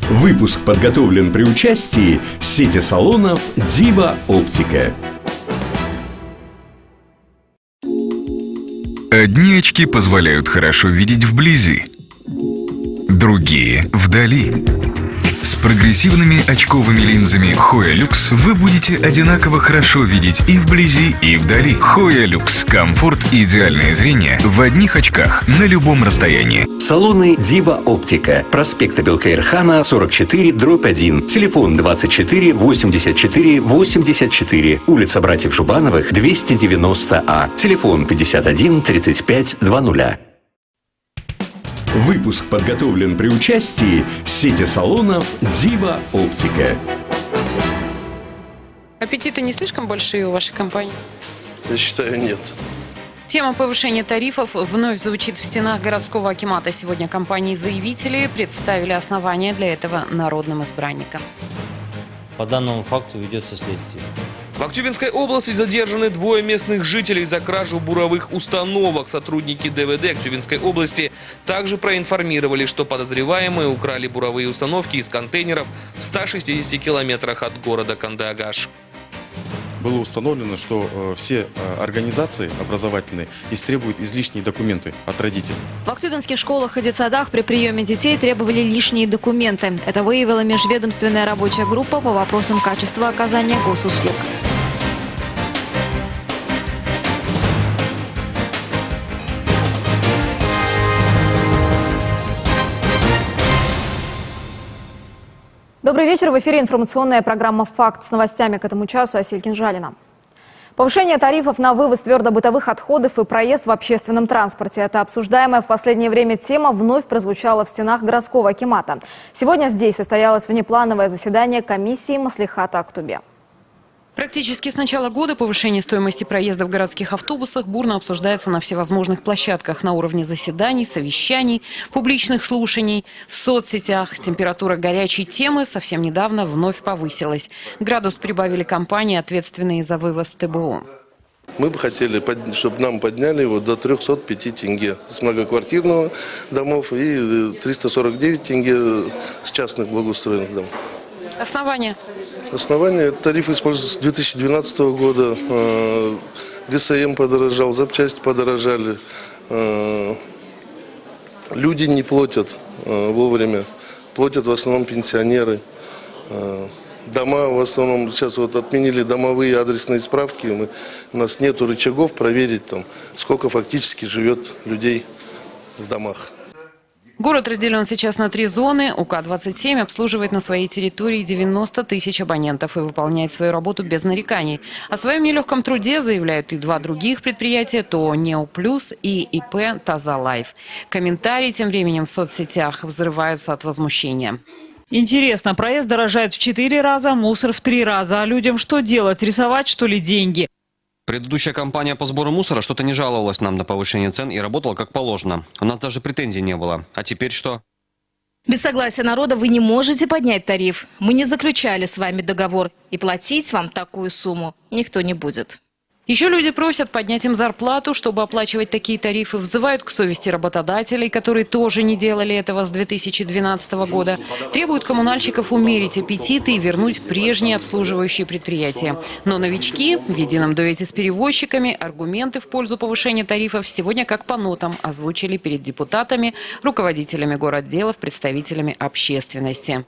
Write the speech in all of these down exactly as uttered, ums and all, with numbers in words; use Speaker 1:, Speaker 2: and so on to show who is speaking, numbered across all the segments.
Speaker 1: Выпуск подготовлен при участии сети салонов «Дива Оптика».
Speaker 2: Одни очки позволяют хорошо видеть вблизи, другие – вдали. С прогрессивными очковыми линзами Hoya Lux вы будете одинаково хорошо видеть и вблизи, и вдали. Hoya Lux – комфорт и идеальное зрение в одних очках на любом расстоянии.
Speaker 1: Салоны «Дива Оптика». Проспект Абелкаирхана, сорок четыре, дробь один. Телефон двадцать четыре восемьдесят четыре восемьдесят четыре. Улица Братьев Жубановых, двести девяносто А. Телефон пятьдесят один тридцать пять двадцать. Выпуск подготовлен при участии сети салонов «Дива Оптика».
Speaker 3: Аппетиты не слишком большие у вашей компании?
Speaker 4: Я считаю, нет.
Speaker 3: Тема повышения тарифов вновь звучит в стенах городского акимата. Сегодня компании-заявители представили основания для этого народным избранникам.
Speaker 5: По данному факту ведется следствие.
Speaker 6: В Актюбинской области задержаны двое местных жителей за кражу буровых установок. Сотрудники ДВД Актюбинской области также проинформировали, что подозреваемые украли буровые установки из контейнеров в ста шестидесяти километрах от города Канды-Агаш.
Speaker 7: Было установлено, что э, все э, организации образовательные истребуют излишние документы от родителей.
Speaker 8: В актюбинских школах и детсадах при приеме детей требовали лишние документы. Это выявила межведомственная рабочая группа по вопросам качества оказания госуслуг.
Speaker 9: Добрый вечер. В эфире информационная программа «Факт». С новостями к этому часу Асель Кинжалина. Повышение тарифов на вывоз твердобытовых отходов и проезд в общественном транспорте. Это обсуждаемая в последнее время тема вновь прозвучала в стенах городского акимата. Сегодня здесь состоялось внеплановое заседание комиссии Маслихата Актобе.
Speaker 3: Практически с начала года повышение стоимости проезда в городских автобусах бурно обсуждается на всевозможных площадках на уровне заседаний, совещаний, публичных слушаний, в соцсетях. Температура горячей темы совсем недавно вновь повысилась. Градус прибавили компании, ответственные за вывоз ТБО.
Speaker 4: Мы бы хотели, чтобы нам подняли его до трёхсот пяти тенге с многоквартирного домов и триста сорок девять тенге с частных благоустроенных домов.
Speaker 3: Основания?
Speaker 4: Основание, тариф используется с две тысячи двенадцатого года, ГСМ подорожал, запчасти подорожали, люди не платят вовремя, платят в основном пенсионеры, дома в основном, сейчас вот отменили домовые адресные справки, мы, у нас нету рычагов проверить, там, сколько фактически живет людей в домах.
Speaker 3: Город разделен сейчас на три зоны. УК двадцать семь обслуживает на своей территории девяносто тысяч абонентов и выполняет свою работу без нареканий. О своем нелегком труде заявляют и два других предприятия – ТО «Нео Плюс» и ИП «Таза Лайф». Комментарии тем временем в соцсетях взрываются от возмущения.
Speaker 10: Интересно, проезд дорожает в четыре раза, мусор в три раза. А людям что делать? Рисовать, что ли, деньги?
Speaker 11: Предыдущая компания по сбору мусора что-то не жаловалась нам на повышение цен и работала как положено. У нас даже претензий не было. А теперь что?
Speaker 12: Без согласия народа вы не можете поднять тариф. Мы не заключали с вами договор. И платить вам такую сумму никто не будет.
Speaker 3: Еще люди просят поднять им зарплату, чтобы оплачивать такие тарифы. Взывают к совести работодателей, которые тоже не делали этого с две тысячи двенадцатого года. Требуют коммунальщиков умерить аппетиты и вернуть прежние обслуживающие предприятия. Но новички в едином дуэте с перевозчиками аргументы в пользу повышения тарифов сегодня как по нотам озвучили перед депутатами, руководителями городделов, представителями общественности.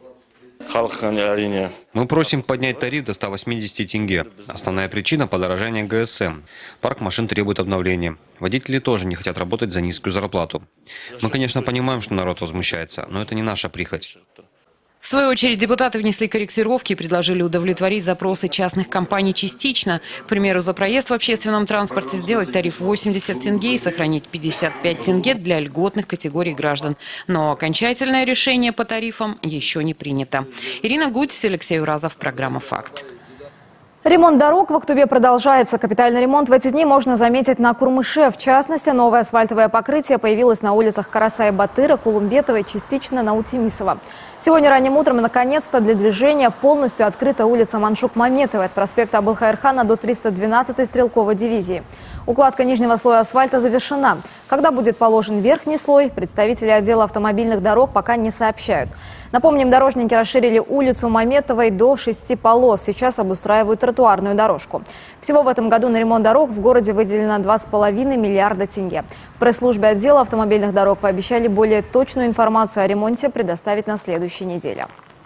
Speaker 11: Мы просим поднять тариф до ста восьмидесяти тенге. Основная причина – подорожание ГСМ. Парк машин требует обновления. Водители тоже не хотят работать за низкую зарплату. Мы, конечно, понимаем, что народ возмущается, но это не наша прихоть.
Speaker 3: В свою очередь депутаты внесли корректировки и предложили удовлетворить запросы частных компаний частично. К примеру, за проезд в общественном транспорте сделать тариф восемьдесят тенге и сохранить пятьдесят пять тенге для льготных категорий граждан. Но окончательное решение по тарифам еще не принято. Ирина Гудь, Алексей Уразов, программа «Факт».
Speaker 9: Ремонт дорог в Актобе продолжается. Капитальный ремонт в эти дни можно заметить на Курмыше. В частности, новое асфальтовое покрытие появилось на улицах Карасая-Батыра, Кулумбетова и частично на Утимисова. Сегодня ранним утром наконец-то для движения полностью открыта улица Маншук-Маметовой от проспекта Абылхаирхана до триста двенадцатой стрелковой дивизии. Укладка нижнего слоя асфальта завершена. Когда будет положен верхний слой, представители отдела автомобильных дорог пока не сообщают. Напомним, дорожники расширили улицу Маметовой до шести полос. Сейчас обустраивают тротуарную дорожку. Всего в этом году на ремонт дорог в городе выделено два с половиной миллиарда тенге. В пресс-службе отдела автомобильных дорог пообещали более точную информацию о ремонте предоставить на следующей неделе.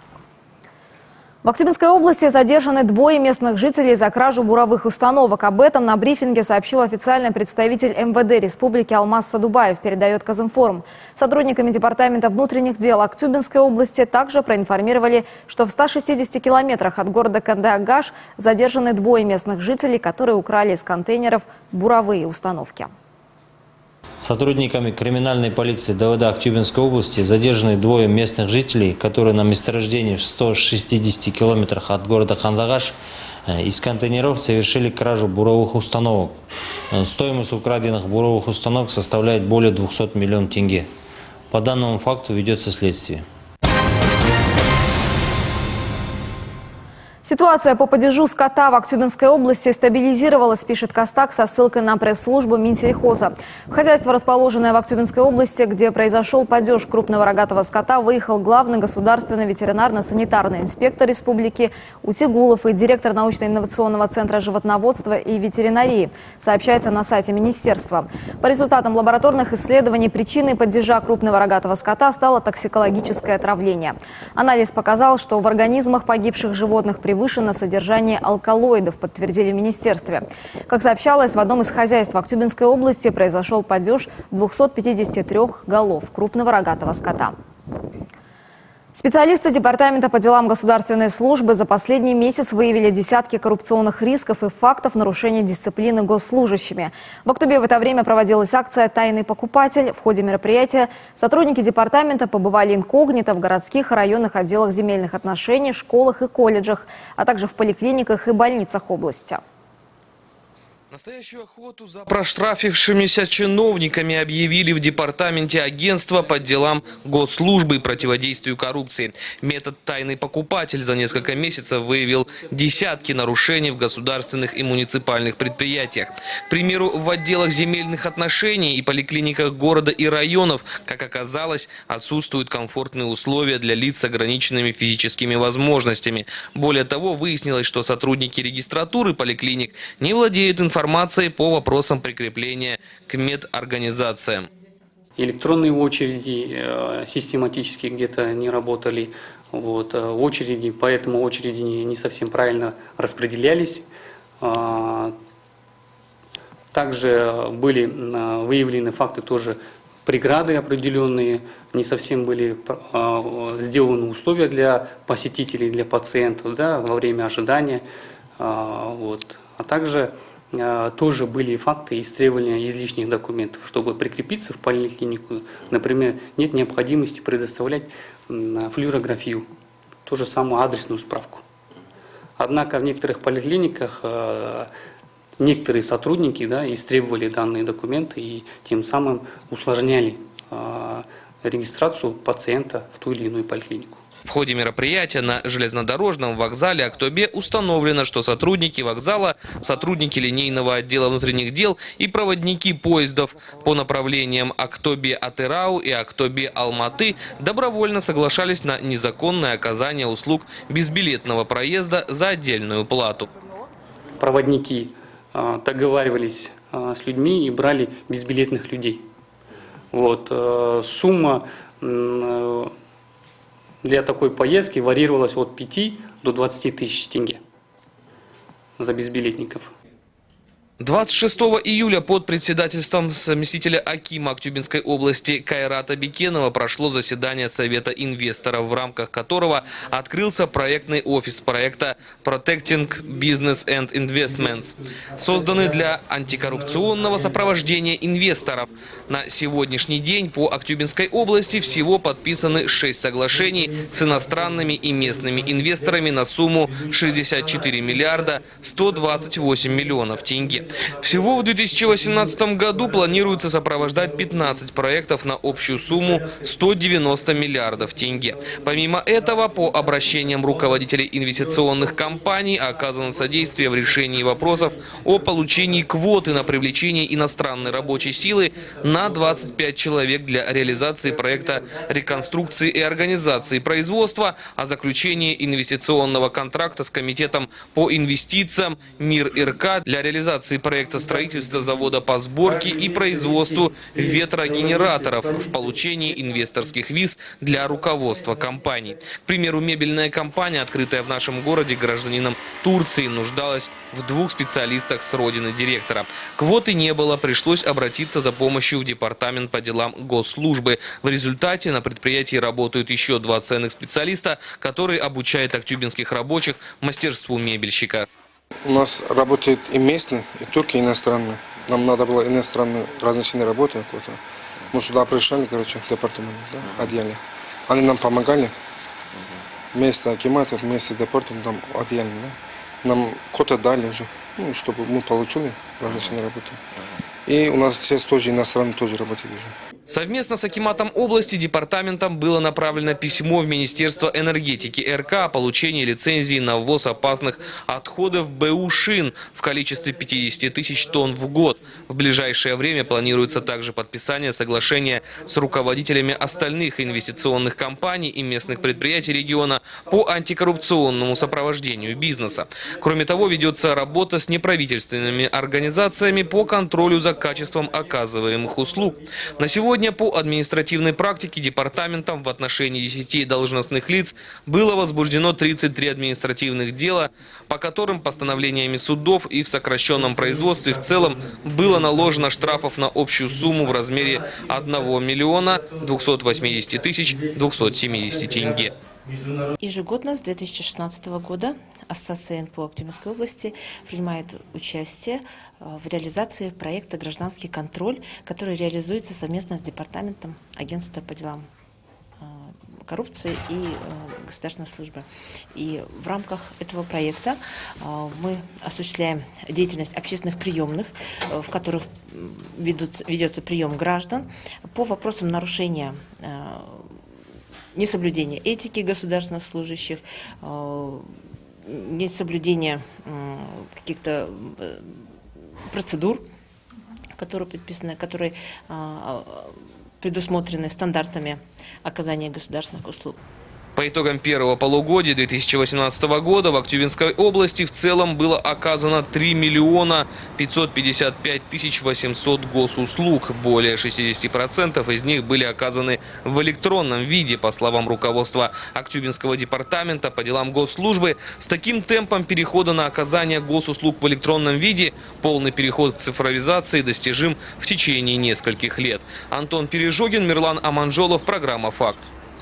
Speaker 9: В Актюбинской области задержаны двое местных жителей за кражу буровых установок. Об этом на брифинге сообщил официальный представитель эм вэ дэ Республики Алмаз Садубаев, передает Казинформ. Сотрудниками Департамента внутренних дел Актюбинской области также проинформировали, что в ста шестидесяти километрах от города Канде-Агаш задержаны двое местных жителей, которые украли из контейнеров буровые установки.
Speaker 5: Сотрудниками криминальной полиции дэ вэ дэ Актюбинской области задержаны двое местных жителей, которые на месторождении в ста шестидесяти километрах от города Канде-Агаш из контейнеров совершили кражу буровых установок. Стоимость украденных буровых установок составляет более двухсот миллионов тенге. По данному факту ведется следствие.
Speaker 9: Ситуация по падежу скота в Актюбинской области стабилизировалась, пишет Костак со ссылкой на пресс-службу Минсельхоза. В хозяйство, расположенное в Актюбинской области, где произошел падеж крупного рогатого скота, выехал главный государственный ветеринарно-санитарный инспектор республики Утигулов и директор научно-инновационного центра животноводства и ветеринарии, сообщается на сайте министерства. По результатам лабораторных исследований причиной падежа крупного рогатого скота стало токсикологическое отравление. Анализ показал, что в организмах погибших животных при превышено содержание алкалоидов, подтвердили в министерстве. Как сообщалось, в одном из хозяйств Актюбинской области произошел падеж двухсот пятидесяти трёх голов крупного рогатого скота. Специалисты Департамента по делам государственной службы за последний месяц выявили десятки коррупционных рисков и фактов нарушения дисциплины госслужащими. В Актубе в это время проводилась акция «Тайный покупатель». В ходе мероприятия сотрудники департамента побывали инкогнито в городских и районных отделах земельных отношений, школах и колледжах, а также в поликлиниках и больницах области.
Speaker 6: Настоящую охоту за проштрафившимися чиновниками объявили в Департаменте агентства по делам госслужбы и противодействию коррупции. Метод «Тайный покупатель» за несколько месяцев выявил десятки нарушений в государственных и муниципальных предприятиях. К примеру, в отделах земельных отношений и поликлиниках города и районов, как оказалось, отсутствуют комфортные условия для лиц с ограниченными физическими возможностями. Более того, выяснилось, что сотрудники регистратуры поликлиник не владеют информацией информацией по вопросам прикрепления к медорганизациям.
Speaker 13: Электронные очереди э, систематически где-то не работали, вот, э, очереди, поэтому очереди не, не совсем правильно распределялись. Э, также были э, выявлены факты тоже преграды определенные, не совсем были э, сделаны условия для посетителей, для пациентов, да, во время ожидания. Э, вот. А также тоже были факты истребования излишних документов. Чтобы прикрепиться в поликлинику, например, нет необходимости предоставлять флюорографию, ту же самую адресную справку. Однако в некоторых поликлиниках некоторые сотрудники, да, истребовали данные документы и тем самым усложняли регистрацию пациента в ту или иную поликлинику.
Speaker 6: В ходе мероприятия на железнодорожном вокзале Актобе установлено, что сотрудники вокзала, сотрудники линейного отдела внутренних дел и проводники поездов по направлениям Актобе-Атырау и Актобе-Алматы добровольно соглашались на незаконное оказание услуг безбилетного проезда за отдельную плату.
Speaker 13: Проводники э, договаривались э, с людьми и брали безбилетных людей. Вот, э, сумма э, для такой поездки варьировалась от пяти до двадцати тысяч тенге за безбилетников.
Speaker 6: двадцать шестого июля под председательством заместителя акима Актюбинской области Кайрата Бекенова прошло заседание Совета инвесторов, в рамках которого открылся проектный офис проекта Protecting Business and Investments, созданный для антикоррупционного сопровождения инвесторов. На сегодняшний день по Актюбинской области всего подписаны шесть соглашений с иностранными и местными инвесторами на сумму шестьдесят четыре миллиарда сто двадцать восемь миллионов тенге. Всего в две тысячи восемнадцатом году планируется сопровождать пятнадцать проектов на общую сумму сто девяносто миллиардов тенге. Помимо этого, по обращениям руководителей инвестиционных компаний оказано содействие в решении вопросов о получении квоты на привлечение иностранной рабочей силы на двадцать пять человек для реализации проекта реконструкции и организации производства, о заключении инвестиционного контракта с Комитетом по инвестициям «Мир РК» для реализации проекта строительства завода по сборке и производству ветрогенераторов, в получении инвесторских виз для руководства компаний. К примеру, мебельная компания, открытая в нашем городе гражданином Турции, нуждалась в двух специалистах с родины директора. Квоты не было, пришлось обратиться за помощью в департамент по делам госслужбы. В результате на предприятии работают еще два ценных специалиста, которые обучают актюбинских рабочих мастерству мебельщика.
Speaker 14: У нас работают и местные, и турки, и иностранные. Нам надо было иностранные различные работы. Мы сюда пришли, короче, в департамент, да, отдельно. Они нам помогали. Вместе акимата, вместе с департаментом отдельно. Да. Нам коты дали уже, ну, чтобы мы получили различные работы. И у нас все тоже иностранные тоже работают уже.
Speaker 6: Совместно с акиматом области департаментом было направлено письмо в Министерство энергетики РК о получении лицензии на ввоз опасных отходов БУ «Шин» в количестве пятидесяти тысяч тонн в год. В ближайшее время планируется также подписание соглашения с руководителями остальных инвестиционных компаний и местных предприятий региона по антикоррупционному сопровождению бизнеса. Кроме того, ведется работа с неправительственными организациями по контролю за качеством оказываемых услуг. На сегодня по административной практике департаментом в отношении десяти должностных лиц было возбуждено тридцать три административных дела, по которым постановлениями судов и в сокращенном производстве в целом было наложено штрафов на общую сумму в размере одного миллиона двухсот восьмидесяти тысяч двухсот семидесяти тенге.
Speaker 15: Ежегодно с две тысячи шестнадцатого года Ассоциация эн пэ о Актюбинской области принимает участие в реализации проекта «Гражданский контроль», который реализуется совместно с Департаментом агентства по делам коррупции и государственной службы. И в рамках этого проекта мы осуществляем деятельность общественных приемных, в которых ведут, ведется прием граждан по вопросам нарушения несоблюдения этики государственных служащих, несоблюдения каких-то процедур, которые предписаны, которые предусмотрены стандартами оказания государственных услуг.
Speaker 6: По итогам первого полугодия две тысячи восемнадцатого года в Актюбинской области в целом было оказано три миллиона пятьсот пятьдесят пять тысяч восемьсот госуслуг. Более шестидесяти процентов из них были оказаны в электронном виде. По словам руководства Актюбинского департамента по делам госслужбы, с таким темпом перехода на оказание госуслуг в электронном виде полный переход к цифровизации достижим в течение нескольких лет. Антон Пережогин, Мирлан Аманжолов, программа «Факт».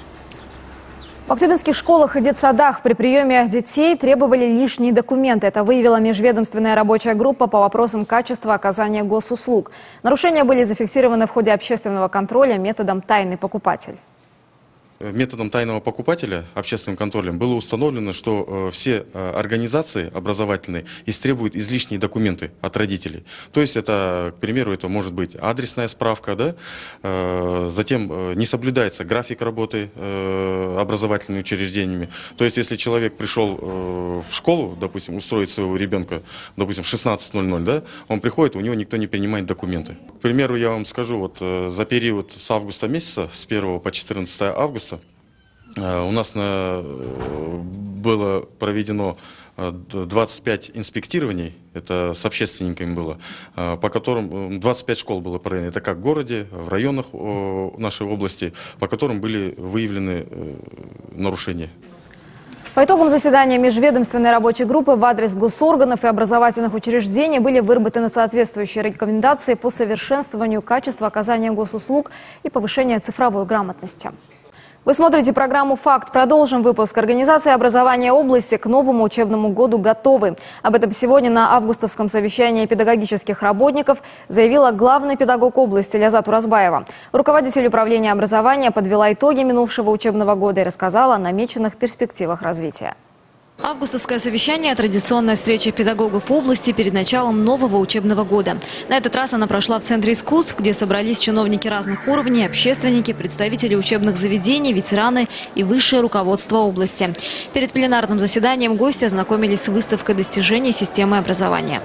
Speaker 9: В актюбинских школах и детсадах при приеме детей требовали лишние документы. Это выявила межведомственная рабочая группа по вопросам качества оказания госуслуг. Нарушения были зафиксированы в ходе общественного контроля методом «тайный покупатель».
Speaker 7: Методом тайного покупателя, общественным контролем, было установлено, что э, все э, организации образовательные истребуют излишние документы от родителей. То есть это, к примеру, это может быть адресная справка, да? э, затем э, не соблюдается график работы э, образовательными учреждениями. То есть если человек пришел э, в школу, допустим, устроить своего ребенка, допустим, в шестнадцать ноль ноль, да? Он приходит, у него никто не принимает документы. К примеру, я вам скажу, вот э, за период с августа месяца, с первого по четырнадцатое августа, у нас на, было проведено двадцать пять инспектирований, это с общественниками было, по которым двадцать пять школ было проведено, это как в городе, в районах нашей области, по которым были выявлены нарушения.
Speaker 9: По итогам заседания межведомственной рабочей группы в адрес госорганов и образовательных учреждений были выработаны соответствующие рекомендации по совершенствованию качества оказания госуслуг и повышения цифровой грамотности. Вы смотрите программу «Факт». Продолжим выпуск. Организации образования области к новому учебному году готовы. Об этом сегодня на августовском совещании педагогических работников заявила главный педагог области Лязат Уразбаева. Руководитель управления образования подвела итоги минувшего учебного года и рассказала о намеченных перспективах развития.
Speaker 8: Августовское совещание – традиционная встреча педагогов области перед началом нового учебного года. На этот раз она прошла в Центре искусств, где собрались чиновники разных уровней, общественники, представители учебных заведений, ветераны и высшее руководство области. Перед пленарным заседанием гости ознакомились с выставкой достижений системы образования.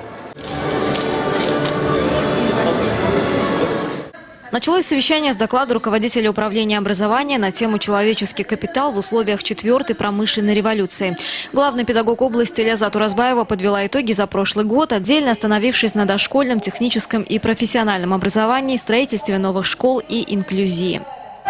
Speaker 8: Началось совещание с доклада руководителя управления образования на тему «Человеческий капитал в условиях четвертой промышленной революции». Главный педагог области Лязат Уразбаева подвела итоги за прошлый год, отдельно остановившись на дошкольном, техническом и профессиональном образовании, строительстве новых школ и инклюзии.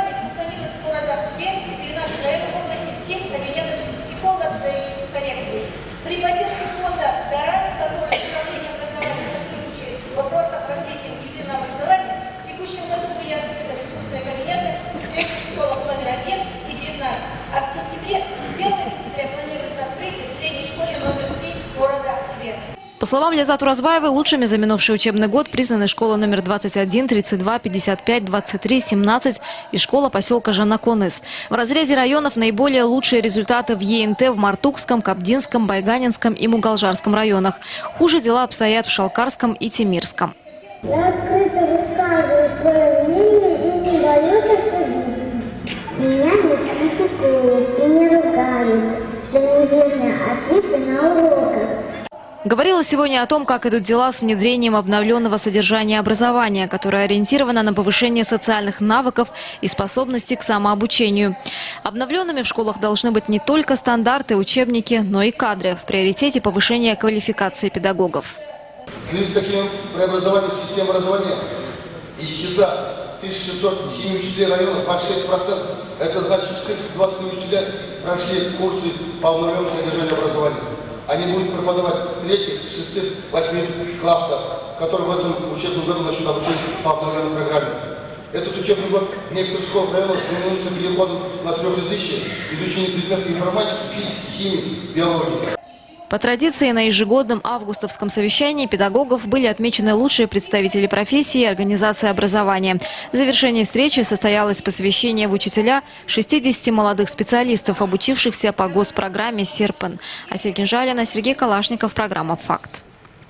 Speaker 16: А в сентябре, первого сентября планируется открытие в средней школе номер три города Октября.
Speaker 8: По словам Лязат Уразбаевой, лучшими за минувший учебный год признаны школа номер двадцать один, тридцать два, пятьдесят пять, двадцать три, семнадцать и школа поселка Жанаконыс. В разрезе районов наиболее лучшие результаты в Е Н Т в Мартукском, Кабдинском, Байганинском и Мугалжарском районах. Хуже дела обстоят в Шалкарском и Темирском.
Speaker 16: Я открыто высказываю свое мнение и не боюсь ошибиться. Меня не критикуют и не ругают за неверные ответы на уроках.
Speaker 8: Говорила сегодня о том, как идут дела с внедрением обновленного содержания образования, которое ориентировано на повышение социальных навыков и способностей к самообучению. Обновленными в школах должны быть не только стандарты, учебники, но и кадры. В приоритете повышения квалификации педагогов.
Speaker 17: В связи с таким преобразованием системы образования из числа тысяча шестьсот семь учителей района двадцать шесть процентов, это значит четыреста двадцать учителя прошли курсы по обновленному содержанию образования. Они будут преподавать в третьих, шестых, восьмых классах, которые в этом учебном году начнут обучение по обновленной программе. Этот учебный год в некоторых школах района знаменуется переходом на трехязычие, изучение предметов информатики, физики, химии, биологии.
Speaker 8: По традиции, на ежегодном августовском совещании педагогов были отмечены лучшие представители профессии и организации образования. В завершении встречи состоялось посвящение в учителя шестидесяти молодых специалистов, обучившихся по госпрограмме «Серпен». Асель Кинжалина, Сергей Калашников, программа «Факт».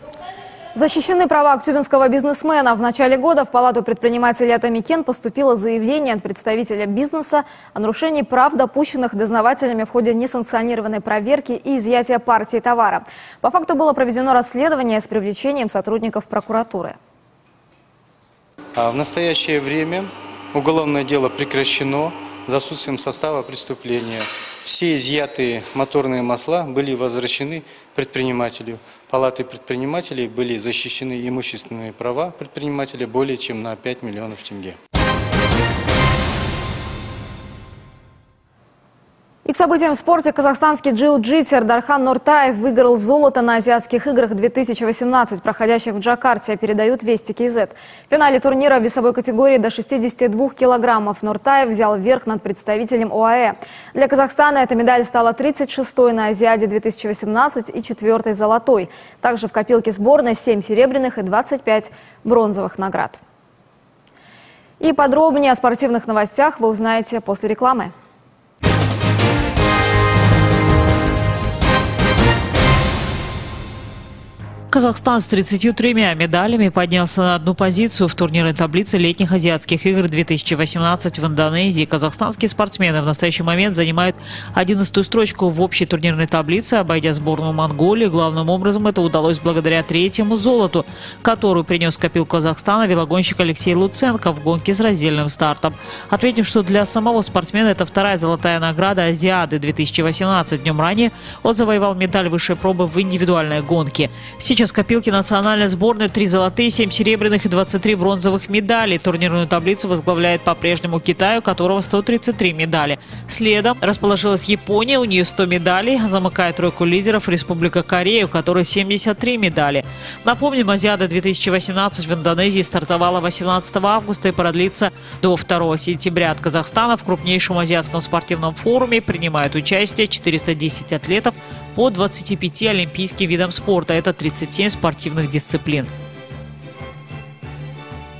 Speaker 9: Защищены права актюбинского бизнесмена. В начале года в Палату предпринимателей Атамикен поступило заявление от представителя бизнеса о нарушении прав, допущенных дознавателями в ходе несанкционированной проверки и изъятия партии товара. По факту было проведено расследование с привлечением сотрудников прокуратуры.
Speaker 13: В настоящее время уголовное дело прекращено за отсутствием состава преступления. Все изъятые моторные масла были возвращены предпринимателю. Палатой предпринимателей были защищены имущественные права предпринимателя более чем на пять миллионов тенге.
Speaker 9: И к событиям в спорте. Казахстанский джиу-джитсер Дархан Нортаев выиграл золото на Азиатских играх две тысячи восемнадцать, проходящих в Джакарте, передают Вести кей зет. В финале турнира в весовой категории до шестидесяти двух килограммов Нортаев взял верх над представителем О А Э. Для Казахстана эта медаль стала тридцать шестой на Азиаде две тысячи восемнадцать и четвертой золотой. Также в копилке сборной семь серебряных и двадцать пять бронзовых наград. И подробнее о спортивных новостях вы узнаете после рекламы.
Speaker 10: Казахстан с тридцатью тремя медалями поднялся на одну позицию в турнирной таблице летних азиатских игр две тысячи восемнадцать в Индонезии. Казахстанские спортсмены в настоящий момент занимают одиннадцатую строчку в общей турнирной таблице, обойдя сборную Монголии. Главным образом это удалось благодаря третьему золоту, которую принес в копилку Казахстана велогонщик Алексей Луценко в гонке с раздельным стартом. Отметим, что для самого спортсмена это вторая золотая награда Азиады две тысячи восемнадцать. Днем ранее он завоевал медаль высшей пробы в индивидуальной гонке. Сейчас в копилке национальной сборной три золотые, семь серебряных и двадцать три бронзовых медалей. Турнирную таблицу возглавляет по-прежнему Китай, у которого сто тридцать три медали. Следом расположилась Япония, у нее сто медалей. Замыкает тройку лидеров Республика Корея, у которой семьдесят три медали. Напомним, Азиада две тысячи восемнадцать в Индонезии стартовала восемнадцатого августа и продлится до второго сентября. От Казахстана в крупнейшем азиатском спортивном форуме принимают участие четыреста десять атлетов по двадцати пяти олимпийским видам спорта. Это тридцать семь спортивных дисциплин.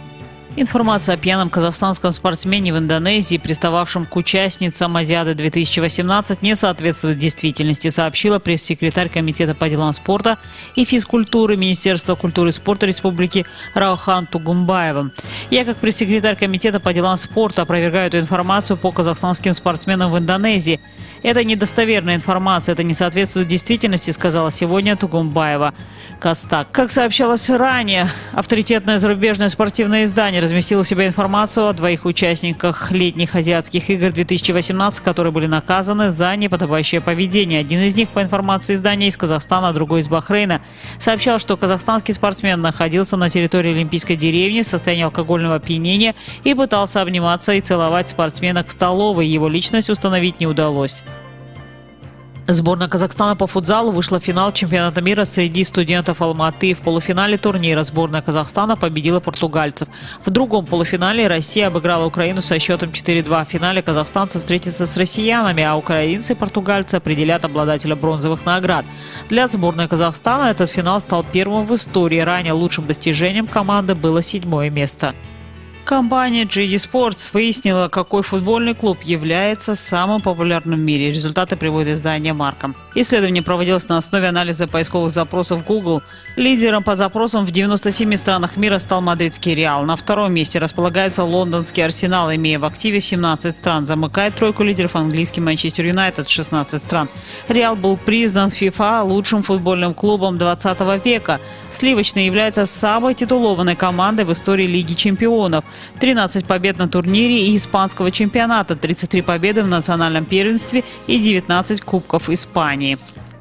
Speaker 10: Информация о пьяном казахстанском спортсмене в Индонезии, пристававшем к участницам Азиады две тысячи восемнадцать, не соответствует действительности, сообщила пресс-секретарь Комитета по делам спорта и физкультуры Министерства культуры и спорта Республики Раухан Тугумбаева. Я, как пресс-секретарь Комитета по делам спорта, опровергаю эту информацию по казахстанским спортсменам в Индонезии. Это недостоверная информация, это не соответствует действительности, сказала сегодня Тугумбаева Костак. Как сообщалось ранее, авторитетное зарубежное спортивное издание разместило у себя информацию о двоих участниках летних азиатских игр две тысячи восемнадцать, которые были наказаны за неподобающее поведение. Один из них, по информации издания, из Казахстана, а другой из Бахрейна, сообщал, что казахстанский спортсмен находился на территории Олимпийской деревни в состоянии алкогольного опьянения и пытался обниматься и целовать спортсменок в столовой. Его личность установить не удалось. Сборная Казахстана по футзалу вышла в финал чемпионата мира среди студентов Алматы. В полуфинале турнира сборная Казахстана победила португальцев. В другом полуфинале Россия обыграла Украину со счетом четыре-два. В финале казахстанцы встретятся с россиянами, а украинцы и португальцы определят обладателя бронзовых наград. Для сборной Казахстана этот финал стал первым в истории. Ранее лучшим достижением команды было седьмое место. Компания джи ди Sports выяснила, какой футбольный клуб является самым популярным в мире. Результаты приводит издание Марка. Исследование проводилось на основе анализа поисковых запросов Google. Лидером по запросам в девяноста семи странах мира стал мадридский Реал. На втором месте располагается лондонский Арсенал, имея в активе семнадцать стран. Замыкает тройку лидеров английский Манчестер Юнайтед, шестнадцать стран. Реал был признан FIFA лучшим футбольным клубом двадцатого века. Сливочный является самой титулованной командой в истории Лиги чемпионов. тринадцать побед на турнире и испанского чемпионата, тридцать три победы в национальном первенстве и девятнадцать кубков Испании.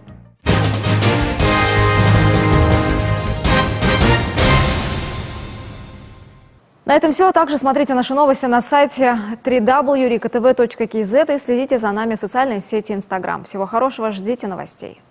Speaker 9: На этом все. Также смотрите наши новости на сайте дабл ю дабл ю точка рика тэ вэ точка кей зет и следите за нами в социальной сети Instagram. Всего хорошего, ждите новостей.